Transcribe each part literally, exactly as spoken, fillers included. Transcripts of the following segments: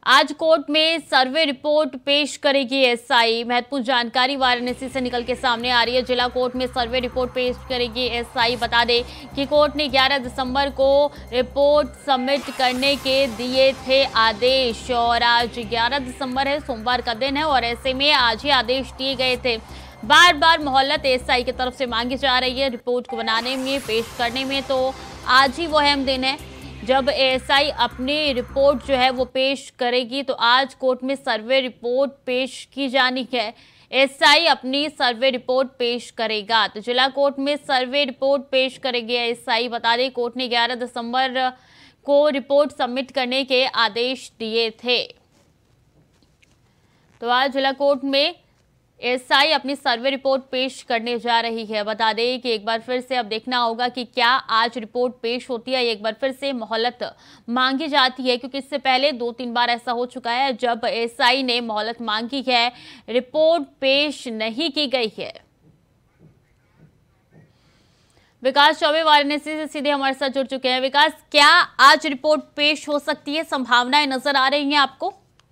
आज कोर्ट में survey report पेश करेगी एसआई। महत्वपूर्ण जानकारी वाराणसी से निकल के सामने आ रही है। जिला कोर्ट में सर्वे रिपोर्ट पेश करेगी एसआई। बता दें कि कोर्ट ने ग्यारह दिसंबर को रिपोर्ट सबमिट करने के दिए थे आदेश और आज ग्यारह दिसंबर है, सोमवार का दिन है और ऐसे में आज ही आदेश दिए गए थे। बार बार मोहलत एसआई की तरफ से मांगी जा रही है रिपोर्ट को बनाने में, पेश करने में, तो आज ही वो अहम दिन है जब एएसआई अपनी रिपोर्ट जो है वो पेश करेगी। तो आज कोर्ट में सर्वे रिपोर्ट पेश की जानी है। एएसआई अपनी सर्वे रिपोर्ट पेश करेगा। तो जिला कोर्ट में सर्वे रिपोर्ट पेश करेगी एएसआई। बता दें कोर्ट ने ग्यारह दिसंबर को रिपोर्ट सबमिट करने के आदेश दिए थे। तो आज जिला कोर्ट में एएसआई अपनी सर्वे रिपोर्ट पेश करने जा रही है। बता दें कि एक बार फिर से अब देखना होगा कि क्या आज रिपोर्ट पेश होती है, एक बार फिर से मोहलत मांगी जाती है, क्योंकि इससे पहले दो तीन बार ऐसा हो चुका है जब एएसआई ने मोहलत मांगी है, रिपोर्ट पेश नहीं की गई है। विकास चौबे वाराणसी से सीधे हमारे साथ जुड़ चुके हैं। विकास, क्या आज रिपोर्ट पेश हो सकती है, संभावनाएं नजर आ रही हैं आपको?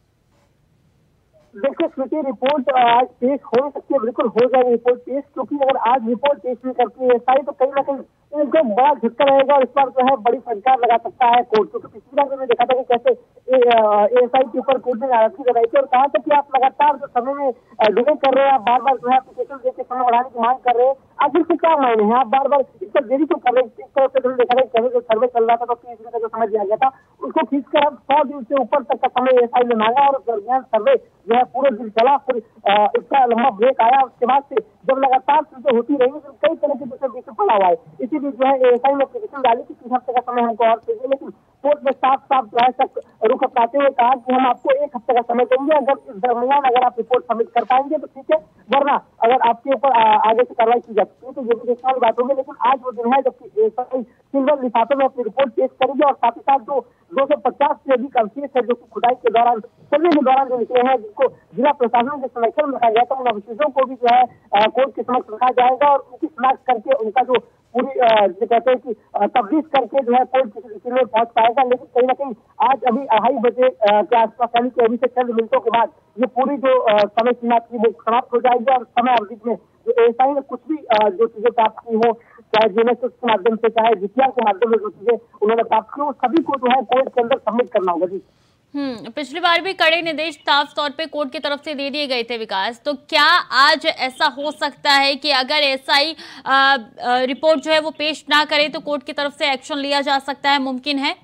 देखिए स्मृति, रिपोर्ट आज पेश हो सकती है, बिल्कुल हो जाएगी रिपोर्ट पेश, क्योंकि अगर आज रिपोर्ट पेश नहीं करती है एएसआई तो कहीं ना कहीं इनको बड़ा झटका रहेगा और इस बार जो है बड़ी फटकार लगा सकता है कोर्ट। क्योंकि पिछली बार मैंने देखा था कि कैसे एएसआई के ऊपर कोर्ट ने नाराजगी लगाई थी और कहा था कि आप लगातार जो समय में डिले कर रहे हैं, आप बार बार जो है एप्लीकेशन देकर समय बढ़ाने की मांग कर रहे हैं, आखिर से क्या मायने हैं, आप बार बार इस पर देरी क्यों कर रहे हैं? इस तरह से देखा था कैसे जो सर्वे चल रहा था तो तीस दिन का जो समय दिया गया था उसको खींचकर अब सौ दिन से ऊपर तक का समय एएसआई ने मांगा और दरमियान सर्वे जो है पूरे दिन चला। फिर इसका लंबा ब्रेक आया, उसके बाद से जब लगातार चीजें होती रही तो कई तरह के दूसरे बीच पड़ा हुआ है। इसीलिए जो है एएसआई ने एप्लीकेशन डाली कि तीस हफ्ते का समय हमको और चाहिए, लेकिन कोर्ट में साफ साफ जो है तक रुख अपनाते हुए कहा कि हम आपको एक हफ्ते का समय देंगे, अगर इस दरमियान अगर आप रिपोर्ट सबमिट कर पाएंगे तो ठीक है, वरना अगर आपके ऊपर आगे से कार्रवाई की जाती है तो ये भी देखने वाली बात होगी। लेकिन आज वो दिन है जबकि एएसआई सिल्वर लिफाफे में अपनी रिपोर्ट पेश करेगी और साथ ही साथ जो दो सौ पचास से अधिक अवशेष है जो खुदाई के दौरान सर्वे के दौरान जो निकले हैं, जिनको जिला प्रशासन के संरक्षण में रखा गया था, उन अवशेषों को भी जो है कोर्ट के समक्ष रखा जाएगा और उनकी शिनाख्त करके उनका जो पूरी जो कहते हैं कि तफ्तीश करके जो है कोर्ट किसी स्थिति में पहुंच पाएगा। लेकिन कहीं ना कहीं आज अभी अढ़ाई बजे के आसपास यानी कि अभी से चंद मिनटों के बाद ये पूरी जो समय सीमा थी वो समाप्त हो जाएगी और समय अवधि में जो एएसआई ने कुछ भी जो चीजें प्राप्त की हो, चाहे जीएनएसएस के माध्यम से चाहे जीपीआर के माध्यम से जो चीजें उन्होंने प्राप्त की वो सभी को जो है कोर्ट के अंदर सबमिट करना होगा। जी हम्म पिछली बार भी कड़े निर्देश साफ तौर पे कोर्ट की तरफ से दे दिए गए थे विकास, तो क्या आज ऐसा हो सकता है कि अगर एएसआई रिपोर्ट जो है वो पेश ना करे तो कोर्ट की तरफ से एक्शन लिया जा सकता है, मुमकिन है?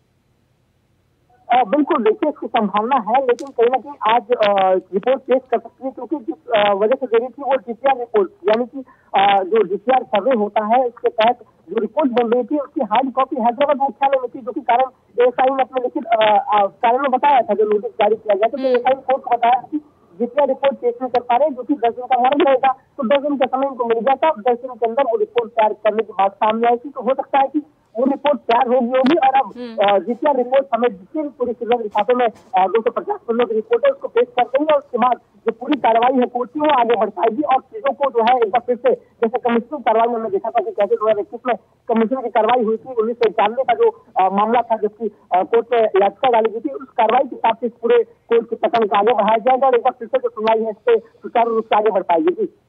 आ, बिल्कुल, देखिए इसकी संभावना है, लेकिन कहीं ना कहीं आज रिपोर्ट पेश कर सकती है, क्योंकि जिस वजह से दे रही थी वो जीपीआर रिपोर्ट यानी कि जो जीपीआर सर्वे होता है उसके तहत जो रिपोर्ट बन रही थी उसकी हार्ड कॉपी हैदराबाद मुख्यालय में थी, जो कि कारण एएसआई ने अपने लिखित कारण में बताया था, जो नोटिस जारी किया गया था तो एएसआई कोर्ट को बताया कि जीपीआर रिपोर्ट पेश नहीं कर पा रहे, जो कि दस दिन का वारंट रहेगा, तो दस दिन का समय इनको मिल जाता, दस दिन के अंदर वो रिपोर्ट तैयार करने की बात सामने आएगी। तो हो सकता है कि वो रिपोर्ट तैयार होगी होगी और अब जीपीआर रिपोर्ट समेत जितने भी पूरी सिल्वर लिफाफे में दो सौ पचास पन्नों की रिपोर्ट है उसको पेश कर देंगे और उसके बाद जो पूरी कार्रवाई है कोर्ट की वो आगे बढ़ पाएगी और चीजों को जो है एक बार फिर से जैसे कमीशन कार्रवाई में हमने देखा था कि कैसे दो हजार इक्कीस में कमीशन की कार्रवाई हुई थी, उन्नीस सौ इक्यानवे का जो मामला था जिसकी कोर्ट में याचिका डाली गई थी, उस कार्रवाई के हिसाब से पूरे कोर्ट के प्रकरण को आगे बढ़ाया जाएगा और एक बार फिर से जो सुनवाई है इस पे सुचारू रूप से आगे बढ़ पाएगी।